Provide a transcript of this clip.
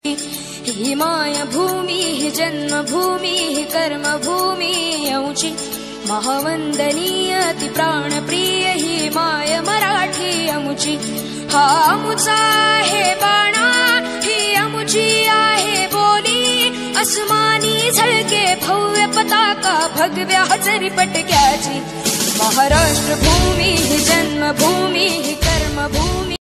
ही मायभूमी ही जन्मभूमी ही कर्मभूमी औची महावंदनीय ती प्राणप्रिय ही माय मराठी अमुची। हा अमुचा आहे बाणा ही अमुची आहे बोली, अस्मानी झळके भव्य पताका भगव्या हजरी पटक्याची। महाराष्ट्र भूमी ही जन्मभूमी ही कर्मभूमी।